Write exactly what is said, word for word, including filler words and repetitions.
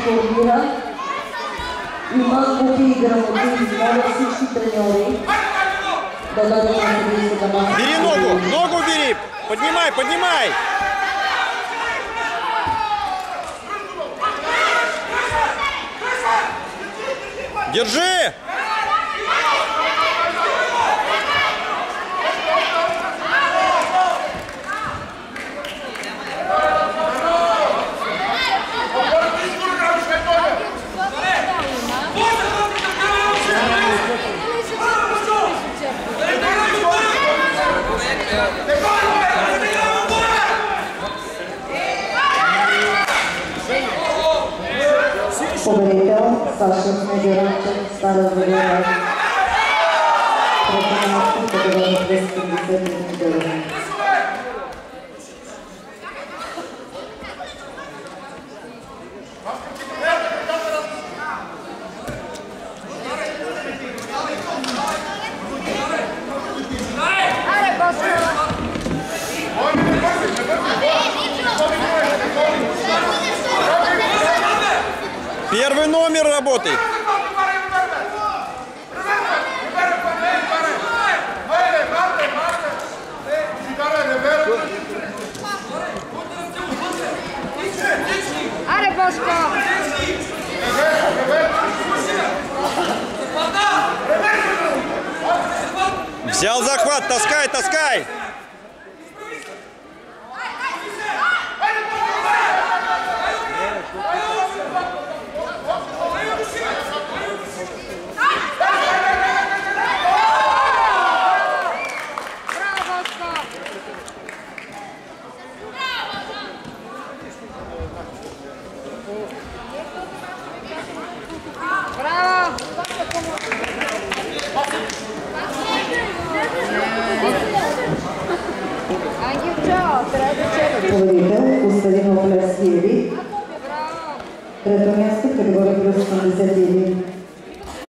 формира. Има купи и грамоти, моля всички треньори да дадат на тридесет маса. Бери ногу, ногу бери, поднимай, поднимай. Держи! Победител Саша Снегиранчев, Стара Загора. Трето място, категория двеста седемдесет години. Первый номер работает. Аре, Бошко! Взял захват, таскай, таскай. Победител Костадинов Лескиеви. Трето място, категория плюс осемдесет и един